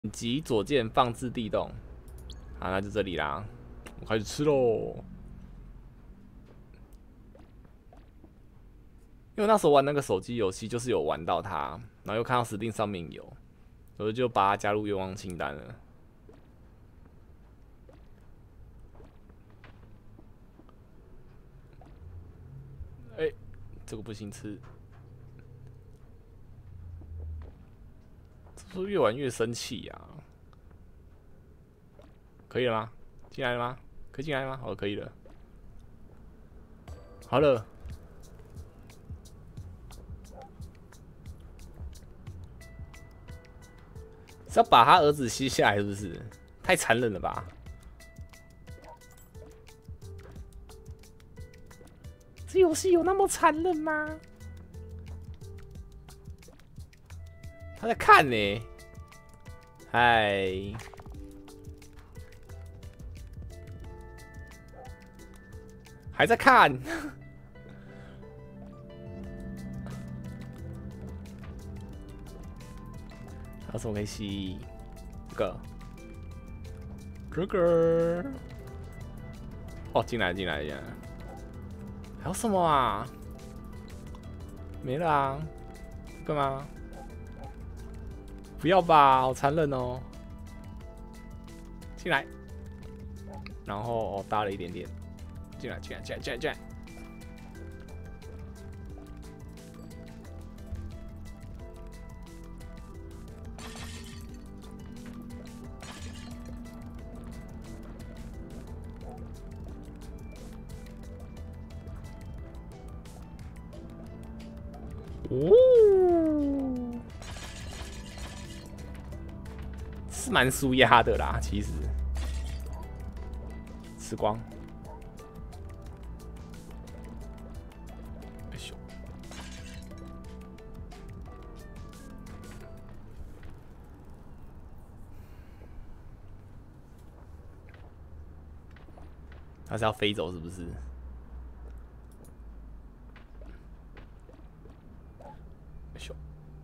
击左键放置地洞。好，那就这里啦，我开始吃喽。因为那时候玩那个手机游戏，就是有玩到它，然后又看到 Steam 上面有，我就把它加入愿望清单了。哎，这个不行吃，是不是越玩越生气呀？可以了吗？进来了吗？可以进来了吗？哦，可以了。好了。是要把他儿子吸下来，是不是？太残忍了吧！这游戏有那么残忍吗？他在看呢。嗨，还在看。还有什么可以吸？这个。哦，进来，进来，进来。还有什么啊？没了啊？干嘛？不要吧，好残忍哦！进来，然后哦搭了一点点。进来，进来，进来，进来，进来。哦，是蛮舒压的啦，其实。吃光。哎咻！他是要飞走是不是？哎咻！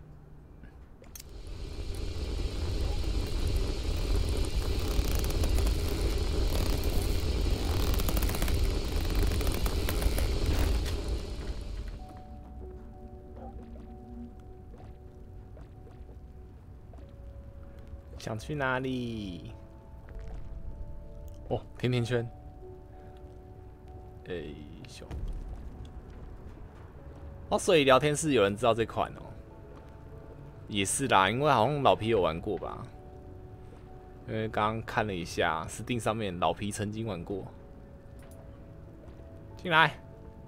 想去哪里？哦，甜甜圈。哎咻！哦，所以聊天室有人知道这款哦。也是啦，因为好像老皮有玩过吧？因为刚刚看了一下，Steam 上面老皮曾经玩过。进来，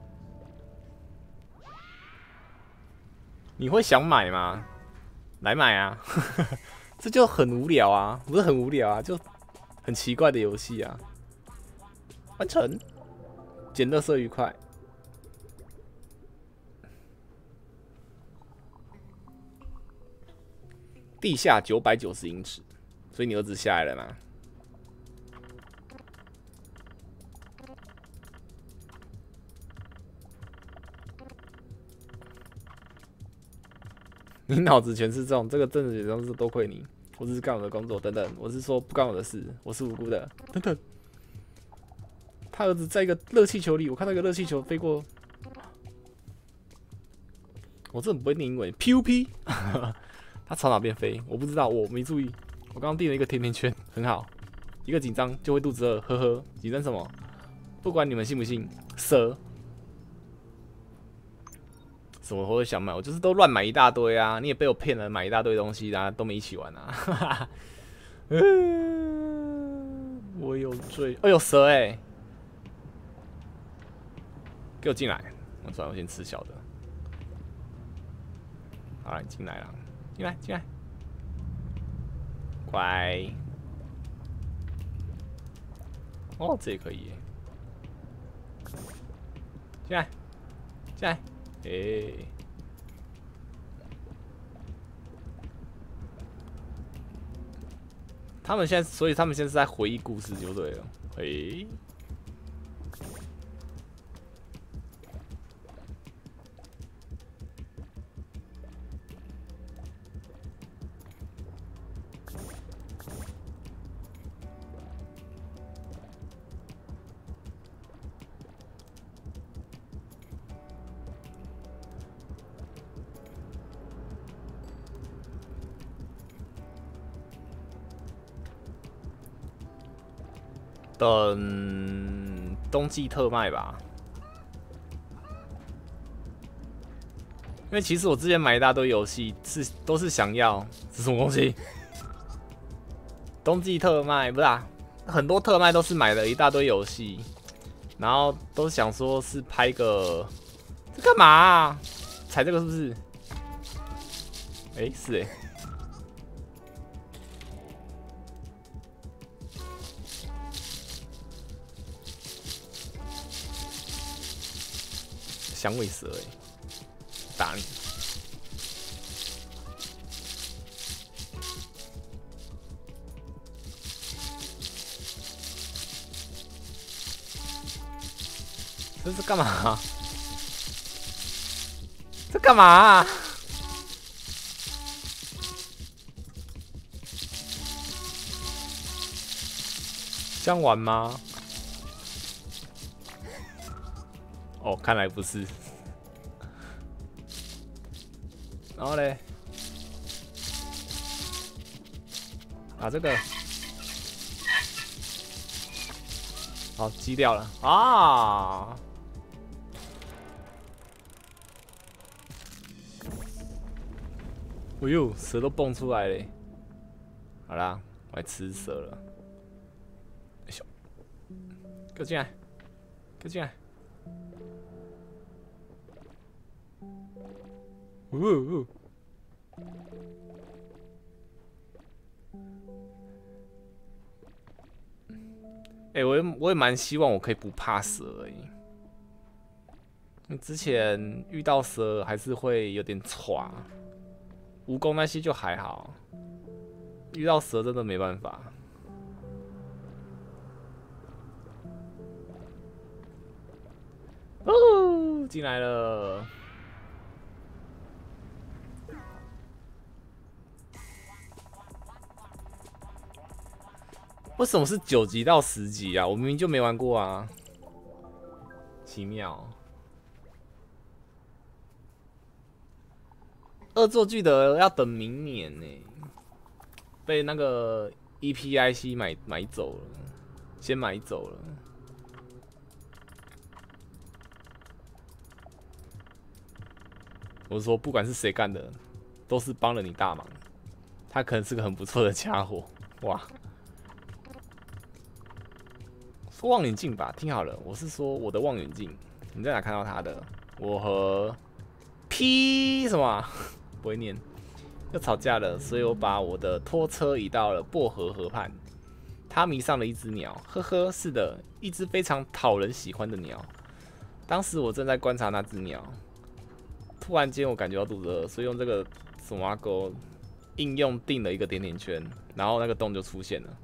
你会想买吗？来买啊！这就很无聊啊，不是很无聊啊，就很奇怪的游戏啊。完成，捡垃圾愉快。地下990英尺，所以你儿子下来了吗？你脑子全是这种，这个政治都是多亏你。我只是干我的工作，等等。我是说不干我的事，我是无辜的，等等。他儿子在一个热气球里，我看到一个热气球飞过。我真的不会念英文 ，PUP 他朝哪边飞？我不知道，我没注意。我刚刚订了一个甜甜圈，很好。一个紧张就会肚子饿，呵呵。紧张什么？不管你们信不信，蛇。什么我会想买？我就是都乱买一大堆啊！你也被我骗了，买一大堆东西啊，都没一起玩啊。我有罪。哎呦，蛇哎！给我进来！我算了，我先吃小的。好了，你进来了，进来，进来，乖。哦，这也可以。进来，进来。欸，他们现在，所以他们现在是在回忆故事就对了。欸， 等冬季特卖吧。因为其实我之前买一大堆游戏都是想要，这是什么东西？冬季特卖不是啊，很多特卖都是买了一大堆游戏，然后都想说是拍个，这干嘛啊？踩这个是不是？是响尾蛇打你！这是干嘛？这干嘛啊？这样玩吗？哦，看来不是。然后嘞，把这个，好击掉了啊！哎呦，蛇都蹦出来了。好啦，我来吃蛇了。哎呦，给我进来，给我进来！我也蛮希望我可以不怕蛇之前遇到蛇还是会有点喘，蜈蚣那些就还好，遇到蛇真的没办法。哦，进来了。为什么是9级到10级啊？我明明就没玩过啊，奇妙。恶作剧的要等明年呢，被那个 EPIC 买走了，先买走了。我说，不管是谁干的，都是帮了你大忙。他可能是个很不错的家伙，哇！说望远镜吧，听好了，我是说我的望远镜，你在哪看到他的？我和 P 什么、啊？不会念，又吵架了，所以我把我的拖车移到了薄荷河畔。他迷上了一只鸟，呵呵，是的，一只非常讨人喜欢的鸟。当时我正在观察那只鸟，突然间我感觉到肚子饿，所以用这个什么勾应用定了一个点点圈，然后那个洞就出现了。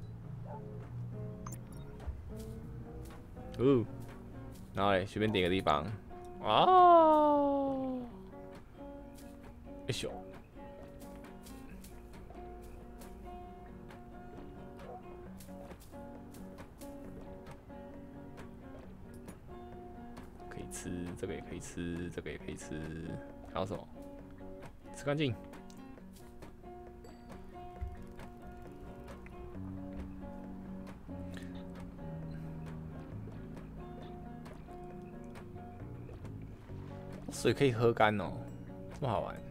然后嘞，随便点个地方，哦，哎咻，可以吃，这个也可以吃，这个也可以吃，还有什么？吃干净。水可以喝干哦，这么好玩。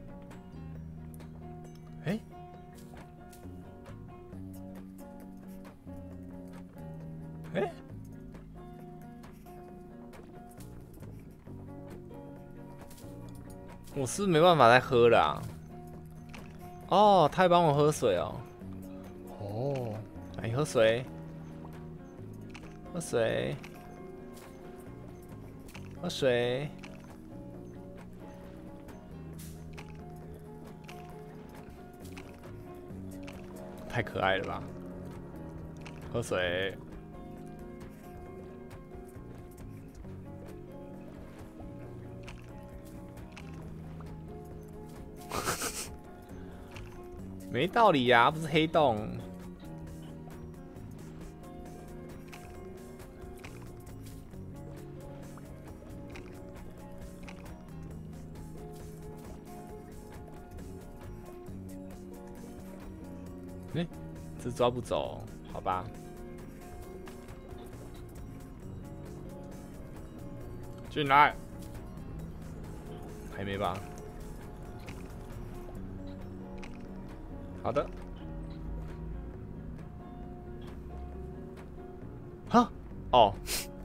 我是不是没办法再喝了啊？哦，他还帮我喝水哦。哦，来喝水，喝水，喝水。太可爱了吧！喝水。没道理呀、不是黑洞。这抓不走，好吧。 进来。还没吧？好的。哈？哦。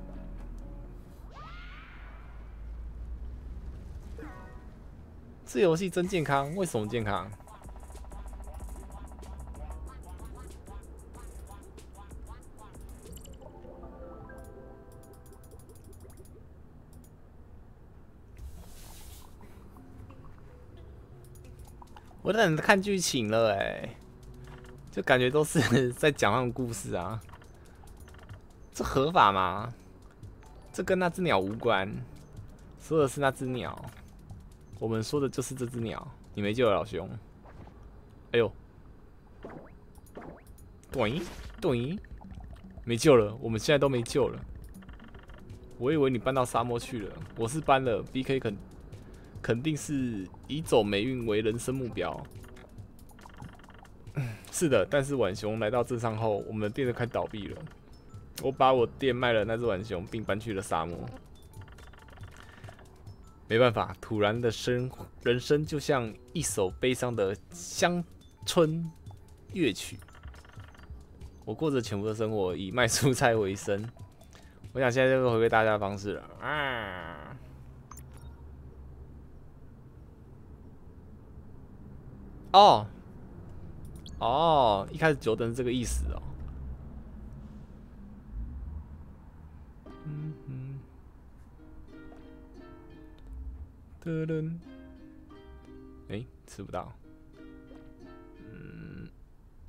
这游戏真健康？为什么健康？我等着看剧情了哎，就感觉都是在讲那种故事啊。这合法吗？这跟那只鸟无关，说的是那只鸟。我们说的就是这只鸟。你没救了，老兄。哎呦，对对，没救了，我们现在都没救了。我以为你搬到沙漠去了，我是搬了。BK 肯定是以走霉运为人生目标。是的，但是浣熊来到镇上后，我们的店就快倒闭了。我把我店卖了那只浣熊，并搬去了沙漠。没办法，突然的人生就像一首悲伤的乡村乐曲。我过着全部的生活，以卖蔬菜为生。我想现在就是回归大家的方式了啊！哦哦，一开始久等是这个意思哦。嗯嗯。噔噔。哎，吃不到。嗯。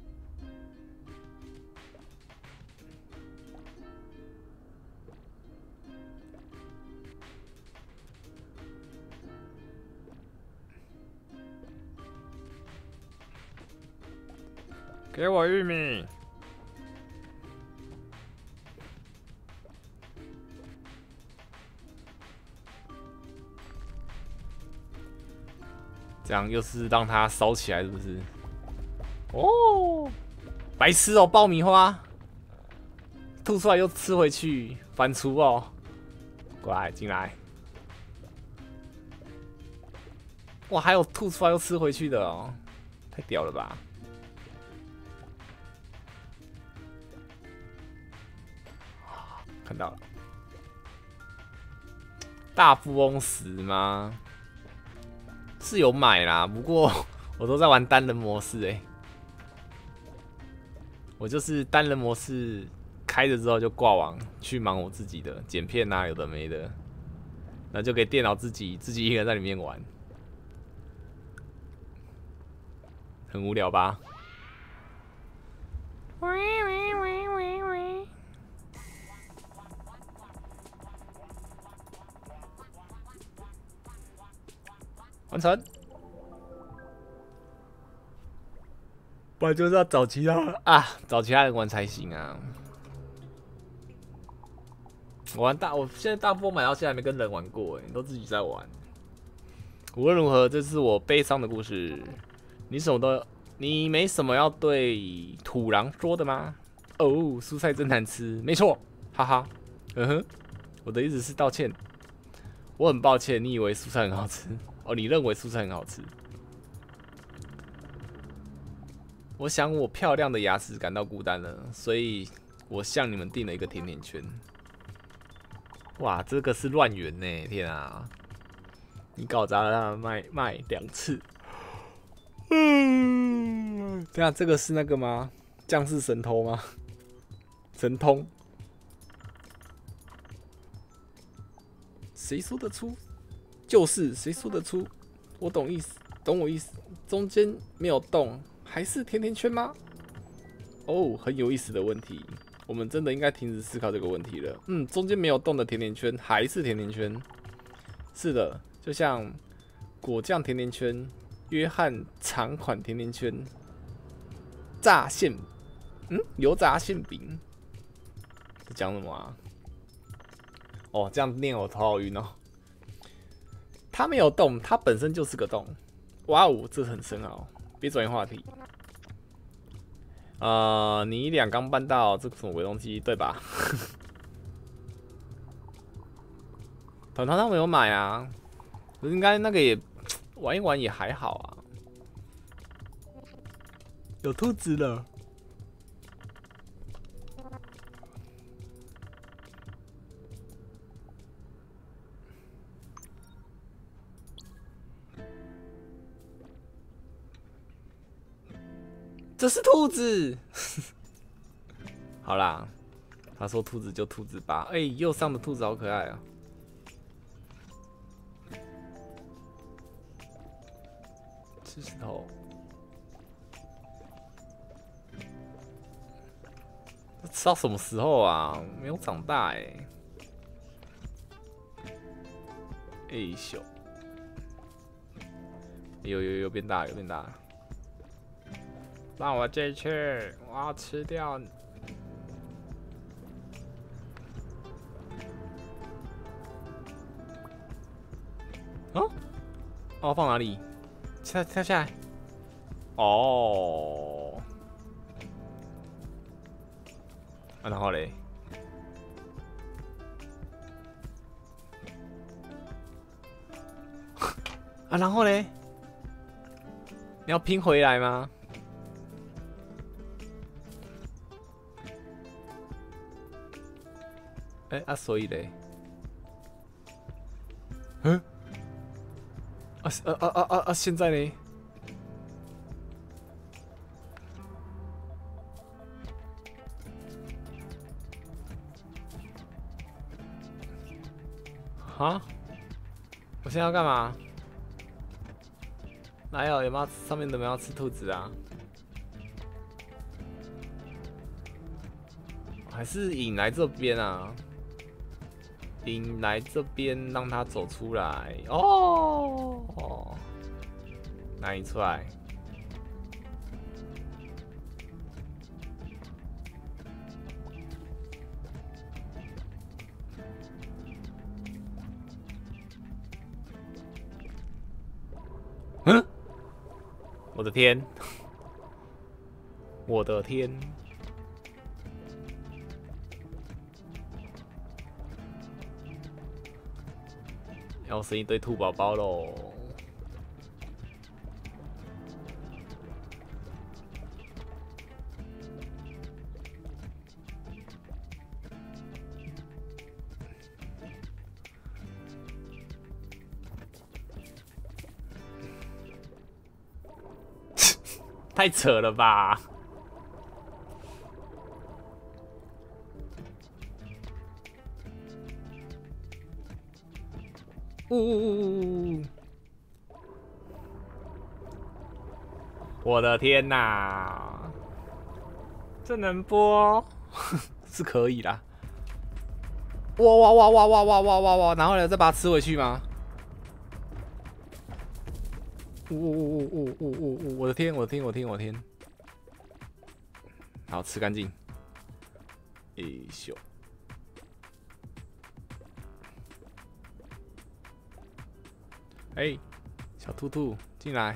给我玉米。这样又是让它烧起来，是不是？哦，白痴哦，爆米花，吐出来又吃回去，反刍哦。过来，进来。哇，还有吐出来又吃回去的哦，太屌了吧！看到了，大富翁10吗？是有买啦，不过我都在玩单人模式哎。我就是单人模式开着之后就挂网去忙我自己的剪片啊，有的没的，那就给电脑自己一个人在里面玩，很无聊吧？完成。不然就是要找其他啊，找其他人玩才行啊。我现在大波买到现在还没跟人玩过哎，都自己在玩。无论如何，这是我悲伤的故事。你没什么要对土狼说的吗？哦，蔬菜真难吃，没错，哈哈。嗯哼，我的意思是道歉。我很抱歉，你以为蔬菜很好吃哦？你认为蔬菜很好吃？我想我漂亮的牙齿感到孤单了，所以我向你们订了一个甜甜圈。哇，这个是乱源呢！天啊，你搞砸了他卖2次。这样这个是那个吗？降世神偷吗？神通？谁说得出？就是谁说得出？我懂意思，懂我意思。中间没有洞。还是甜甜圈吗？哦，很有意思的问题。我们真的应该停止思考这个问题了。中间没有洞的甜甜圈还是甜甜圈。是的，就像果酱甜甜圈、约翰长款甜甜圈、炸馅，油炸馅饼。在讲什么啊？哦，这样念我头好晕哦。它没有洞，它本身就是个洞。哇哦，这很深奥。别转移话题。你俩刚搬到这个什么鬼东西，对吧？ 团团他没有买啊，可是应该那个也玩一玩也还好啊。有兔子了。这是兔子。好啦，他说兔子就兔子吧。哎、右上的兔子好可爱啊！吃石头。吃到什么时候啊？没有长大哎、欸。哎咻！有变大，有变大。让我进去，我要吃掉。哦，哦，放哪里？跳下来。哦。啊，然后嘞？啊，然后嘞？你要拼回来吗？哎、啊，所以嘞？嗯？现在呢？啊？我现在要干嘛？哪有？有没有上面的没有吃兔子啊？还是引来这边啊？引来这边，让他走出来。哦，那你出来。嗯，我的天，我的天！要生一堆兔宝宝喽！太扯了吧！我的天哪！这能播？是可以啦。哇！然后呢，再把它吃回去吗？我的天！好，吃干净。哎咻！哎，小兔兔进来。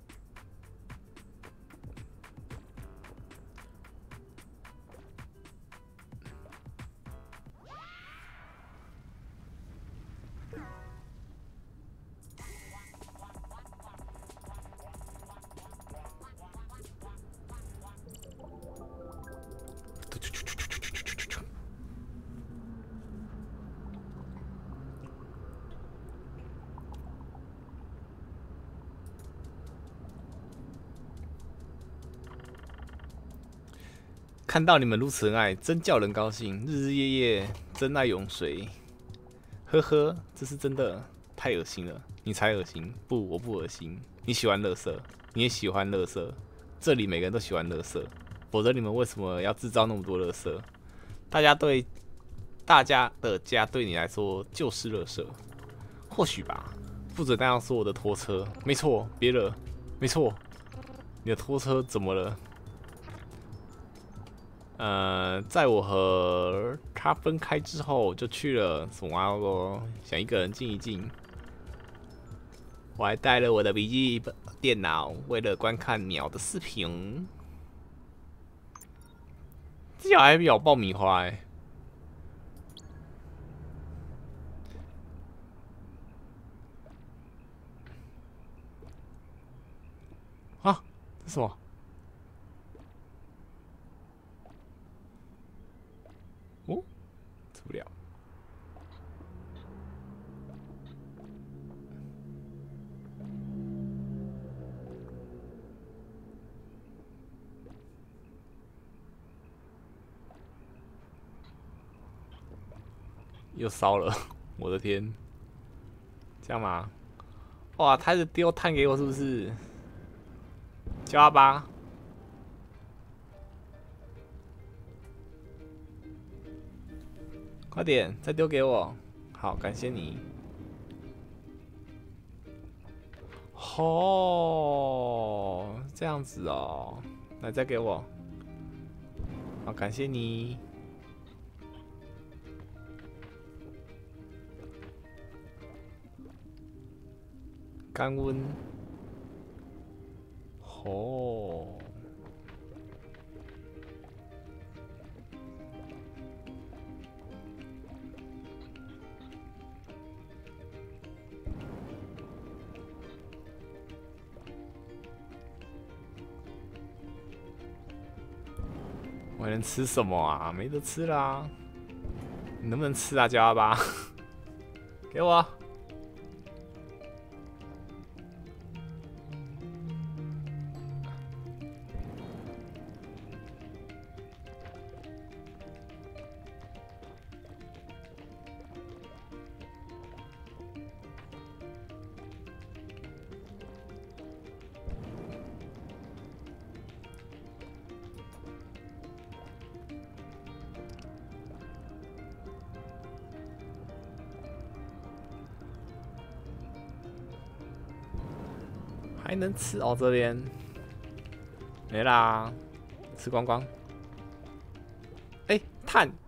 看到你们如此恩爱，真叫人高兴。日日夜夜，真爱永随。呵呵，这是真的，太恶心了。你才恶心，不，我不恶心。你喜欢垃圾，你也喜欢垃圾。这里每个人都喜欢垃圾，否则你们为什么要制造那么多垃圾？大家的家对你来说就是垃圾，或许吧。不准那样说我的拖车。没错，别惹。没错，你的拖车怎么了？在我和他分开之后，就去了什么咯，想一个人静一静。我还带了我的笔记本电脑，为了观看鸟的视频。这小孩还咬爆米花欸。 这什么？哦，吃不了。又烧了，我的天！这样吗？哇，他是丢炭给我是不是？叫他吧。快点，再丢给我。好，感谢你。哦，这样子哦，来再给我。好，感谢你。干温。哦。我还能吃什么啊？没得吃啦！你能不能吃啊，叫阿巴？给我。还能吃哦，这边没啦，吃光光。哎，炭